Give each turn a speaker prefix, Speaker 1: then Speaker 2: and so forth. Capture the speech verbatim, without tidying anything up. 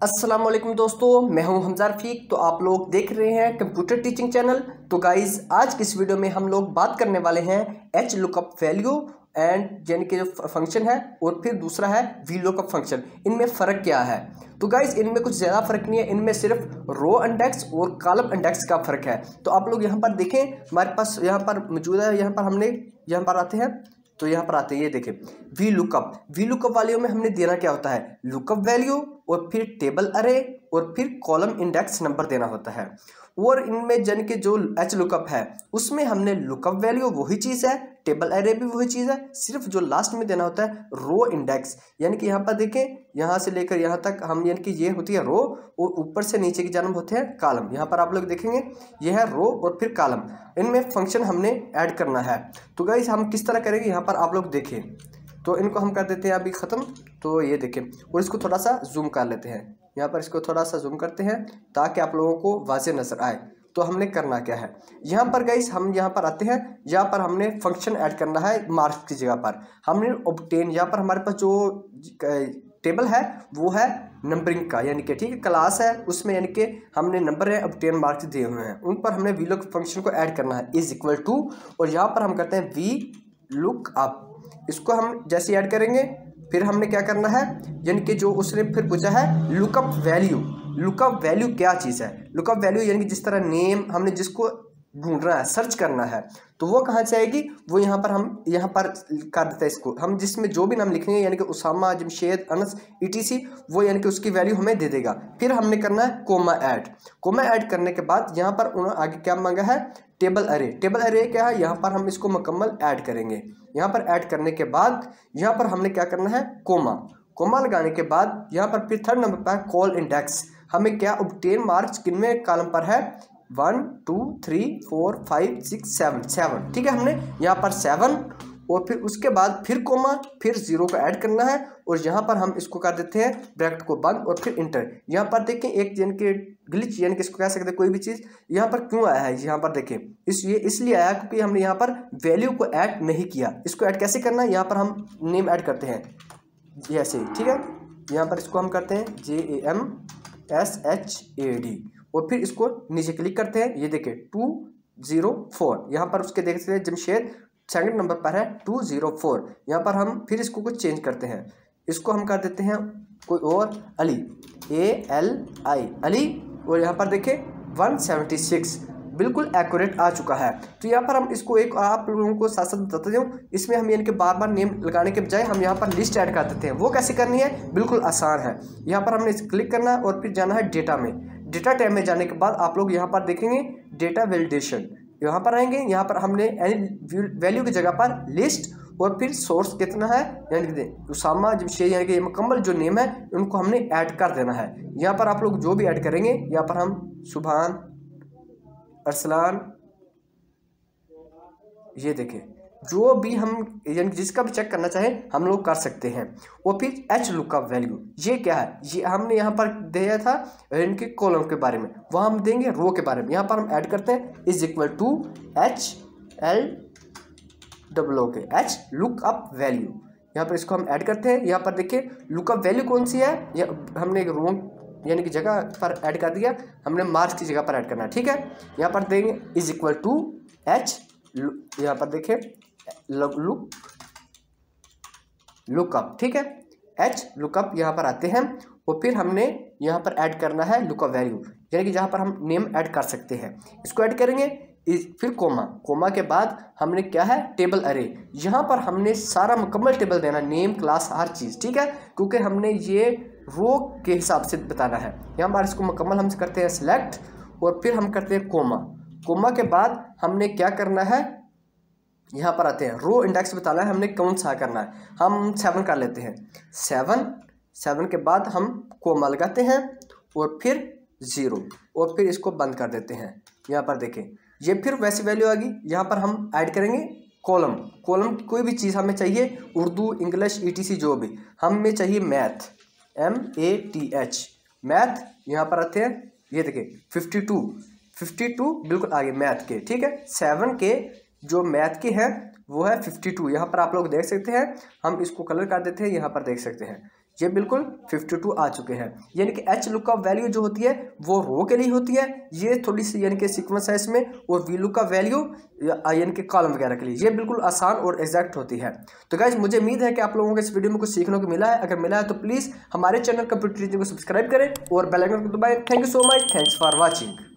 Speaker 1: अस्सलाम वालेकुम दोस्तों, मैं हूं हमजा रफीक। तो आप लोग देख रहे हैं कंप्यूटर टीचिंग चैनल। तो गाइस, आज की इस वीडियो में हम लोग बात करने वाले हैं एच लुकअप वैल्यू एंड यानी कि जो फंक्शन है, और फिर दूसरा है वी लुकअप फंक्शन। इनमें फ़र्क क्या है? तो गाइस, इनमें कुछ ज़्यादा फ़र्क नहीं है, इनमें सिर्फ रो इंडेक्स और कॉलम इंडेक्स का फ़र्क है। तो आप लोग यहाँ पर देखें, हमारे पास यहाँ पर मौजूद है, यहाँ पर हमने यहाँ पर आते हैं तो यहाँ पर आते हैं, ये देखें वी लुकअप। वी लुकअप वाले में हमने देना क्या होता है? लुकअप वैल्यू और फिर टेबल अरे और फिर कॉलम इंडेक्स नंबर देना होता है। और इनमें जन के जो एच लुकअप है उसमें हमने लुकअप वैल्यू वही चीज़ है, टेबल अरे भी वही चीज़ है, सिर्फ जो लास्ट में देना होता है रो इंडेक्स। यानी कि यहाँ पर देखें, यहाँ से लेकर यहाँ तक हम यानी कि ये होती है रो और ऊपर से नीचे की जानब होते हैं कॉलम। यहाँ पर आप लोग देखेंगे ये है रो और फिर कॉलम, इनमें फंक्शन हमने ऐड करना है। तो गाइस, हम किस तरह करेंगे यहाँ पर आप लोग देखें। तो इनको हम कर देते हैं अभी ख़त्म। तो ये देखें, और इसको थोड़ा सा जूम कर लेते हैं। यहाँ पर इसको थोड़ा सा जूम करते हैं ताकि आप लोगों को वाज़ेह नज़र आए। तो हमने करना क्या है, यहाँ पर गाइस हम यहाँ पर आते हैं, यहाँ पर हमने फंक्शन ऐड करना है मार्क्स की जगह पर। हमने ऑब्टेन, यहाँ पर हमारे पास जो टेबल है वो है नंबरिंग का, यानी कि ठीक है क्लास है उसमें, यानी कि हमने नंबर है ऑब्टेन मार्क्स दिए हुए हैं, उन पर हमने वी लुक फंक्शन को ऐड करना है इज इक्वल टू, और यहाँ पर हम करते हैं वी लुक अप। इसको हम जैसे ऐड करेंगे फिर हमने क्या करना है, यानी कि जो उसने फिर पूछा है लुकअप वैल्यू। लुकअप वैल्यू क्या चीज़ है? लुकअप वैल्यू यानी कि जिस तरह नेम हमने जिसको ढूंढना है, सर्च करना है, तो वो कहाँ से आएगी? वो यहाँ पर हम यहाँ पर कर देते हैं इसको, हम जिसमें जो भी नाम लिखेंगे यानी कि उसामा, जमशेद, अनस, ईटीसी, वो यानी कि उसकी वैल्यू हमें दे देगा। फिर हमने करना है कोमा ऐड। कोमा ऐड करने के बाद यहाँ पर उन्होंने आगे क्या मांगा है? टेबल अरे। टेबल अरे क्या है? यहाँ पर हम इसको मुकम्मल ऐड करेंगे। यहाँ पर ऐड करने के बाद यहाँ पर हमने क्या करना है? कोमा। कोमा लगाने के बाद यहाँ पर फिर थर्ड नंबर पर कॉल इंडेक्स। हमें क्या ऑब्टेन मार्क्स किनमें कॉलम पर है? One two three four five six seven, seven, ठीक है। हमने यहाँ पर सेवन और फिर उसके बाद फिर कोमा, फिर जीरो को ऐड करना है, और यहाँ पर हम इसको कर देते हैं ब्रैकेट को बंद और फिर इंटर। यहाँ पर देखें एक यानी कि ग्लिच, यानी कि इसको कह सकते हैं कोई भी चीज़ यहाँ पर क्यों आया है, यहाँ पर देखें इस ये इसलिए आया क्योंकि हमने यहाँ पर वैल्यू को ऐड नहीं किया। इसको ऐड कैसे करना है? यहाँ पर हम नेम ऐड करते हैं ऐसे, ठीक है। यहाँ पर इसको हम करते हैं J A M S H A D, और फिर इसको नीचे क्लिक करते हैं। ये देखिए टू ज़ीरो फोर, यहाँ पर उसके देख सकते हैं जमशेद सेकंड नंबर पर है टू ज़ीरो फोर। यहाँ पर हम फिर इसको कुछ चेंज करते हैं, इसको हम कर देते हैं कोई और Ali, A L I Ali, और यहाँ पर देखें वन सेवेंटी सिक्स, बिल्कुल एक्यूरेट आ चुका है। तो यहाँ पर हम इसको एक आप लोगों को साथ साथ बताते हूँ, इसमें हम यानी कि बार बार नेम लगाने के बजाय हम यहाँ पर लिस्ट ऐड कर देते हैं। वो कैसे करनी है? बिल्कुल आसान है। यहाँ पर हमने क्लिक करना है और फिर जाना है डेटा में। डेटा टैब में जाने के बाद आप लोग यहाँ पर देखेंगे डेटा वैलिडेशन, यहाँ पर आएंगे। यहाँ पर हमने एनी वैल्यू की जगह पर लिस्ट और फिर सोर्स कितना है, यानी कि उसामा, जमशेद, यानी कि मुकम्मल जो नेम है उनको हमने ऐड कर देना है। यहाँ पर आप लोग जो भी ऐड करेंगे, यहाँ पर हम सुभान, अरसलान, ये देखें जो भी हम यानी जिसका भी चेक करना चाहें हम लोग कर सकते हैं। और फिर एच लुकअप वैल्यू, ये क्या है? ये हमने यहाँ पर दिया था इनके कॉलम के बारे में, वहाँ हम देंगे रो के बारे में। यहाँ पर हम ऐड करते हैं is equal to H L डब्लो के एच लुकअप वैल्यू। यहाँ पर इसको हम ऐड करते हैं। यहाँ पर देखिए लुकअप वैल्यू कौन सी है, या हमने एक रो यानी कि जगह पर ऐड कर दिया, हमने मार्क्स की जगह पर ऐड करना है, ठीक है। यहाँ पर देंगे इज इक्वल टू एच, यहाँ पर देखें लुक लुकअप, ठीक है, एच लुकअप यहाँ पर आते हैं। और फिर हमने यहाँ पर ऐड करना है लुकअप वैल्यू, यानी कि जहाँ पर हम नेम ऐड कर सकते हैं, इसको ऐड करेंगे। इस फिर कोमा, कोमा के बाद हमने क्या है? टेबल अरे। यहाँ पर हमने सारा मुकम्मल टेबल देना, नेम, क्लास, हर चीज़, ठीक है, क्योंकि हमने ये रो के हिसाब से बताना है। यहाँ पर इसको मुकम्मल हम करते हैं सिलेक्ट, और फिर हम करते हैं कोमा। कोमा के बाद हमने क्या करना है? यहाँ पर आते हैं रो इंडेक्स बताना है हमने कौन सा करना है। हम सेवन कर लेते हैं, सेवन। सेवन के बाद हम कोमा लगाते हैं और फिर ज़ीरो, और फिर इसको बंद कर देते हैं। यहाँ पर देखें ये फिर वैसी वैल्यू आ गई। यहाँ पर हम ऐड करेंगे कॉलम। कॉलम कोई भी चीज़ हमें चाहिए, उर्दू, इंग्लिश, ईटीसी, जो भी हमें चाहिए, math, M A T H, math. यहाँ पर आते हैं, ये देखिए फिफ्टी टू, फिफ्टी टू बिल्कुल आगे मैथ के, ठीक है। सेवन के जो मैथ के हैं वो है फिफ्टी टू। यहाँ पर आप लोग देख सकते हैं, हम इसको कलर कर देते हैं, यहाँ पर देख सकते हैं ये बिल्कुल बावन आ चुके हैं। यानी कि एच लुकअप वैल्यू जो होती है वो रो के लिए होती है, ये थोड़ी सी यानी कि सीक्वेंस है इसमें, और वी लुकअप वैल्यू यानी कि कॉलम वगैरह के लिए, ये बिल्कुल आसान और एग्जैक्ट होती है। तो गाइज मुझे उम्मीद है कि आप लोगों को इस वीडियो में कुछ सीखने को मिला है। अगर मिला है तो प्लीज़ हमारे चैनल कंप्यूटर टीचिंग को सब्सक्राइब करें और बेल आइकन को दबाएं। Thank you so much, thanks for watching.